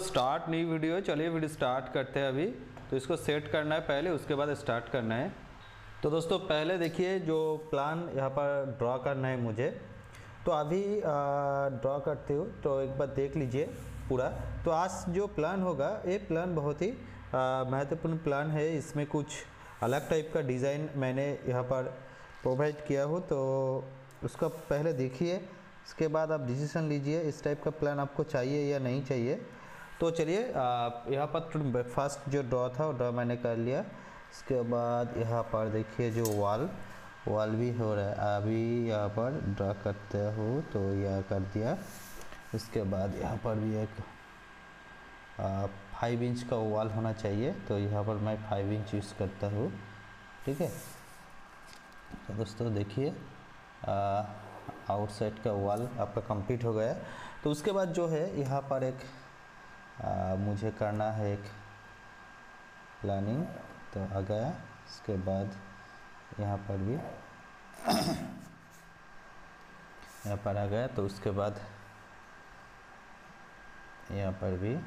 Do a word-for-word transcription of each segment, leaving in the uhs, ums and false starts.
Start नई video है। चलिए वीडियो स्टार्ट करते हैं। अभी तो इसको सेट करना है पहले, उसके बाद स्टार्ट करना है। तो दोस्तों पहले देखिए जो प्लान यहाँ पर ड्रॉ करना है मुझे, तो अभी ड्रॉ करते हो तो एक बार देख लीजिए पूरा। तो आज जो प्लान होगा ये प्लान बहुत ही महत्वपूर्ण प्लान है। इसमें कुछ अलग टाइप का डिज़ाइन मैंने यहाँ पर प्रोवाइड किया हो, तो उसका पहले देखिए, इसके बाद आप डिसीजन लीजिए इस टाइप का प्लान आपको चाहिए या नहीं चाहिए। तो चलिए यहाँ पर फर्स्ट जो ड्रॉ था वो ड्रॉ मैंने कर लिया। इसके बाद यहाँ पर देखिए जो वॉल वॉल भी हो रहा है, अभी यहाँ पर ड्रॉ करते हो तो यह कर दिया। इसके बाद यहाँ पर भी एक फाइव इंच का वॉल होना चाहिए, तो यहाँ पर मैं फाइव इंच यूज़ करता हूँ। ठीक है, तो दोस्तों देखिए आउटसाइड का वॉल आपका कंप्लीट हो गया। तो उसके बाद जो है यहाँ पर एक आ, मुझे करना है एक प्लानिंग, तो आ गया। इसके बाद यहाँ पर भी यहाँ पर आ गया, तो उसके बाद यहाँ पर भी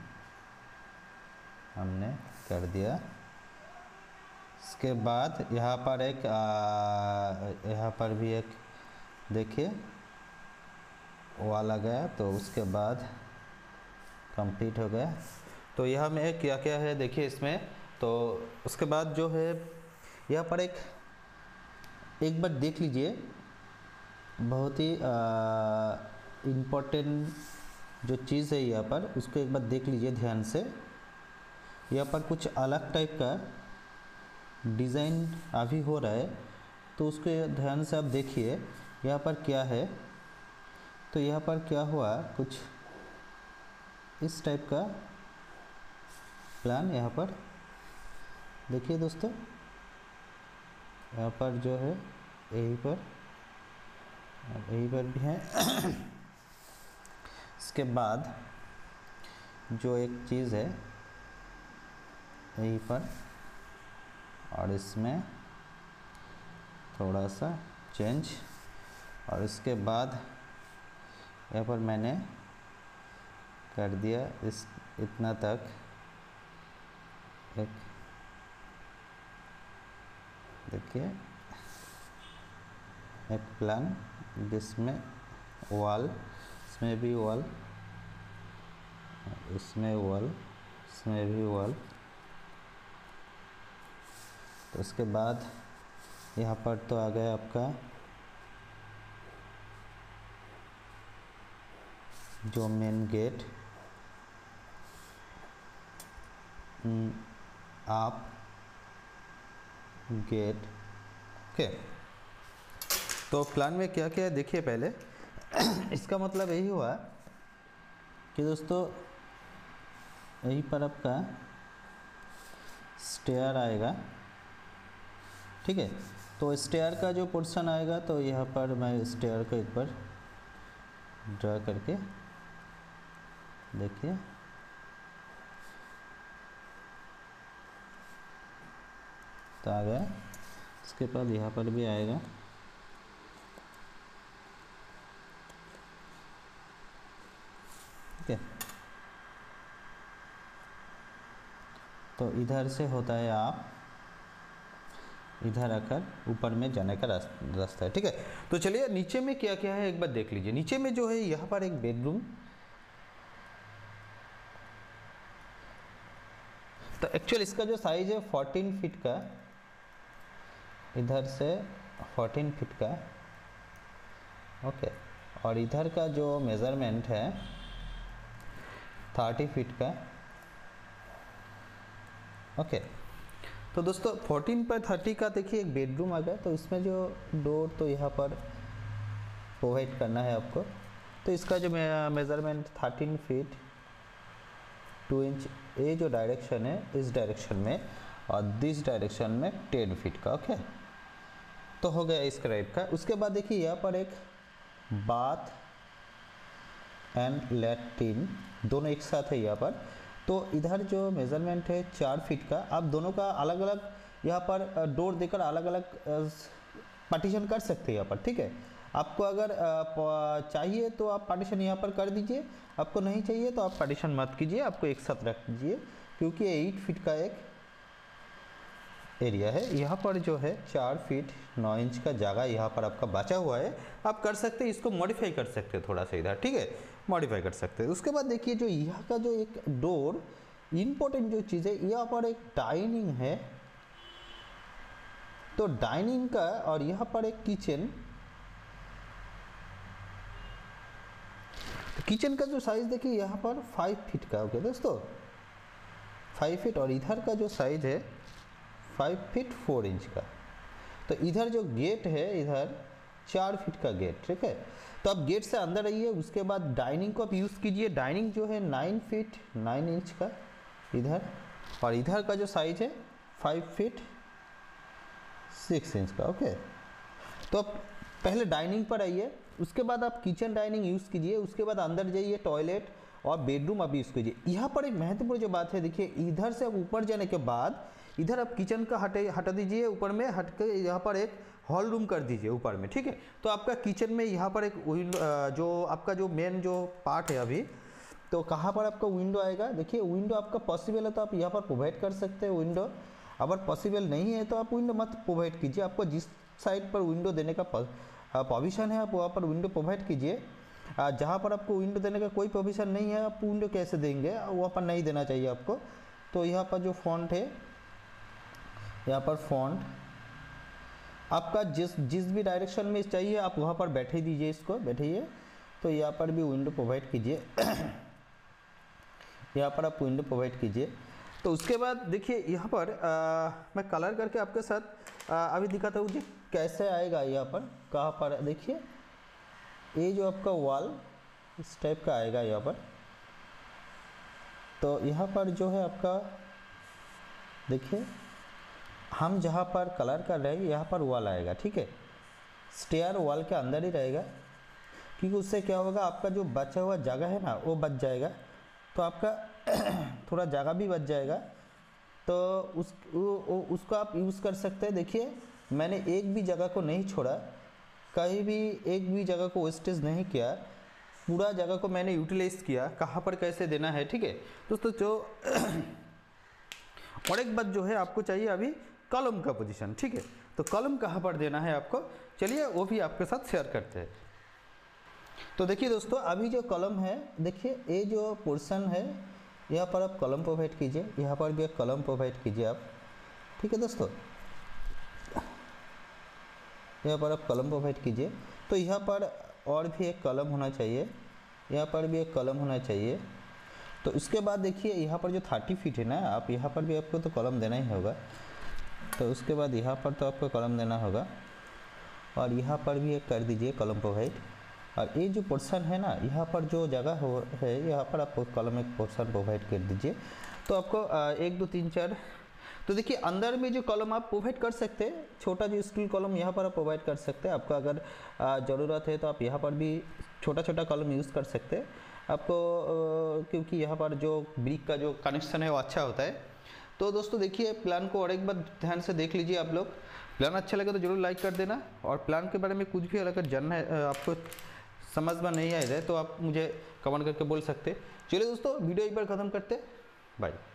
हमने कर दिया। इसके बाद यहाँ पर एक यहाँ पर भी एक देखिए वॉल आ गया, तो उसके बाद कंप्लीट हो गया। तो यहाँ में क्या क्या है देखिए इसमें। तो उसके बाद जो है यहाँ पर एक एक बार देख लीजिए, बहुत ही इम्पोर्टेंट जो चीज़ है यहाँ पर, उसको एक बार देख लीजिए ध्यान से। यहाँ पर कुछ अलग टाइप का डिज़ाइन अभी हो रहा है, तो उसको ध्यान से आप देखिए यहाँ पर क्या है। तो यहाँ पर क्या हुआ, कुछ इस टाइप का प्लान यहाँ पर देखिए दोस्तों। यहाँ पर जो है यहीं पर यहीं पर भी है। इसके बाद जो एक चीज़ है यहीं पर, और इसमें थोड़ा सा चेंज, और इसके बाद यहाँ पर मैंने कर दिया इस इतना तक एक देखिए एक प्लान, जिसमें वॉल, इसमें भी वॉल, इसमें वॉल, इसमें भी वॉल। तो उसके बाद यहाँ पर तो आ गया आपका जो मेन गेट, आप गेट। ओके, तो प्लान में क्या क्या है देखिए पहले। इसका मतलब यही हुआ कि दोस्तों यहीं पर आपका स्टेयर आएगा। ठीक है, तो स्टेयर का जो पोर्शन आएगा, तो यहाँ पर मैं स्टेयर को एक बार ड्रा करके देखिए। तो आ गया। इसके बाद यहाँ पर भी आएगा। ठीक है, तो इधर से होता है आप इधर आकर ऊपर में जाने का रास्ता है। ठीक है, तो चलिए नीचे में क्या क्या है एक बार देख लीजिए। नीचे में जो है यहाँ पर एक बेडरूम, तो एक्चुअल इसका जो साइज है फोर्टीन फीट का, इधर से फोर्टीन फीट का। ओके, और इधर का जो मेज़रमेंट है थर्टी फीट का। ओके, तो दोस्तों फोर्टीन पर थर्टी का देखिए एक बेडरूम आ गया। तो इसमें जो डोर तो यहाँ पर प्रोवाइड करना है आपको। तो इसका जो measurement thirteen feet two inch, ये जो डायरेक्शन है इस डायरेक्शन में, और दिस डायरेक्शन में टेन फीट का। ओके, तो हो गया इस टाइप का। उसके बाद देखिए यहाँ पर एक बाथ एंड लैट्रिन दोनों एक साथ है यहाँ पर। तो इधर जो मेज़रमेंट है चार फीट का, आप दोनों का अलग अलग यहाँ पर डोर देकर अलग अलग पार्टीशन कर सकते हैं यहाँ पर। ठीक है, आपको अगर चाहिए तो आप पार्टीशन यहाँ पर कर दीजिए, आपको नहीं चाहिए तो आप पार्टीशन मत कीजिए, आपको एक साथ रख दीजिए, क्योंकि एट फीट का एक एरिया है। यहाँ पर जो है चार फीट नौ इंच का जगह यहाँ पर आपका बचा हुआ है। आप कर सकते हैं, इसको मॉडिफाई कर सकते हैं थोड़ा सा इधर, ठीक है, मॉडिफाई कर सकते हैं। उसके बाद देखिए जो यहाँ का जो एक डोर, इम्पोर्टेंट जो चीज़ है, यहाँ पर एक डाइनिंग है, तो डाइनिंग का और यहाँ पर एक किचन, किचन का जो साइज देखिए यहाँ पर फाइव फीट का, ओके दोस्तों, फाइव फीट, और इधर का जो साइज है फाइव फीट फोर इंच का। तो इधर जो गेट है इधर चार फीट का गेट, ठीक है। तो आप गेट से अंदर आइए, उसके बाद डाइनिंग को आप यूज़ कीजिए। डाइनिंग जो है नाइन फीट नाइन इंच का इधर, और इधर का जो साइज है फाइव फीट सिक्स इंच का, ओके। तो आप पहले डाइनिंग पर आइए, उसके बाद आप किचन डाइनिंग यूज़ कीजिए, उसके बाद अंदर जाइए, टॉयलेट और बेडरूम आप यूज़ कीजिए। यहाँ पर एक महत्वपूर्ण जो बात है, देखिए इधर से आप ऊपर जाने के बाद इधर आप किचन का हटे हटा दीजिए, ऊपर में हट के यहाँ पर एक हॉल रूम कर दीजिए ऊपर में, ठीक है। तो आपका किचन में यहाँ पर एक विंडो, जो आपका जो मेन जो पार्ट है अभी, तो कहाँ पर आपका विंडो आएगा, देखिए विंडो आपका पॉसिबल है तो आप यहाँ पर प्रोवाइड कर सकते हैं विंडो, अगर पॉसिबल नहीं है तो आप विंडो मत प्रोवाइड कीजिए। आपको जिस साइड पर विंडो देने का प्रोविज़न है आप वहाँ पर विंडो प्रोवाइड कीजिए। जहाँ पर आपको विंडो देने का कोई प्रोविज़न नहीं है, आप विंडो कैसे देंगे, वहाँ पर नहीं देना चाहिए आपको। तो यहाँ पर जो फॉन्ट है, यहाँ पर फॉन्ट आपका जिस जिस भी डायरेक्शन में चाहिए आप वहाँ पर बैठे दीजिए, इसको बैठिए। तो यहाँ पर भी विंडो प्रोवाइड कीजिए, यहाँ पर आप विंडो प्रोवाइड कीजिए। तो उसके बाद देखिए यहाँ पर आ, मैं कलर करके आपके साथ आ, अभी दिखाता हूँ जी कैसे आएगा। यहाँ पर कहाँ पर देखिए, ये जो आपका वॉल इस टाइप का आएगा यहाँ पर। तो यहाँ पर जो है आपका देखिए, हम जहाँ पर कलर कर रहे हैं यहाँ पर वॉल आएगा, ठीक है। स्टेयर वॉल के अंदर ही रहेगा, क्योंकि उससे क्या होगा, आपका जो बचा हुआ जगह है ना वो बच जाएगा, तो आपका थोड़ा जगह भी बच जाएगा। तो उस उ, उसको आप यूज़ कर सकते हैं। देखिए मैंने एक भी जगह को नहीं छोड़ा, कहीं भी एक भी जगह को वेस्टेज नहीं किया, पूरा जगह को मैंने यूटिलाइज किया, कहाँ पर कैसे देना है, ठीक है दोस्तों। जो और एक बात जो है आपको चाहिए अभी कॉलम का पोजीशन, ठीक है। तो कॉलम कहाँ पर देना है आपको, चलिए वो भी आपके साथ शेयर करते हैं। तो देखिए दोस्तों, अभी जो कॉलम है, देखिए ये जो पोर्शन है यहाँ पर आप कॉलम प्रोवाइड कीजिए, यहाँ पर भी एक कॉलम प्रोवाइड कीजिए आप, ठीक है दोस्तों। यहाँ पर आप कॉलम प्रोवाइड कीजिए। तो यहाँ पर और भी एक कॉलम होना चाहिए, यहाँ पर भी एक कॉलम होना चाहिए। तो उसके बाद देखिए यहाँ पर जो थर्टी फीट है ना, आप यहाँ पर भी आपको तो कॉलम देना ही होगा। तो उसके बाद यहाँ पर तो आपको कॉलम देना होगा, और यहाँ पर भी एक कर दीजिए कॉलम प्रोवाइड। और ये जो पोर्शन है ना, यहाँ पर जो जगह हो है यहाँ पर आप कॉलम एक पोर्शन प्रोवाइड कर दीजिए। तो आपको एक दो तीन चार, तो देखिए अंदर में जो कॉलम आप प्रोवाइड कर सकते हैं, छोटा जो स्टील कॉलम यहाँ पर आप प्रोवाइड कर सकते हैं। आपको अगर ज़रूरत है तो आप यहाँ पर भी छोटा छोटा कॉलम यूज़ कर सकते हैं आपको, क्योंकि यहाँ पर जो ब्रिक का जो कनेक्शन है वो अच्छा होता है। तो दोस्तों देखिए प्लान को और एक बार ध्यान से देख लीजिए आप लोग। प्लान अच्छा लगे तो जरूर लाइक कर देना, और प्लान के बारे में कुछ भी अगर जानना है, आपको समझ में नहीं आ रहा है तो आप मुझे कमेंट करके बोल सकते। चलिए दोस्तों, वीडियो एक बार ख़त्म करते, बाय।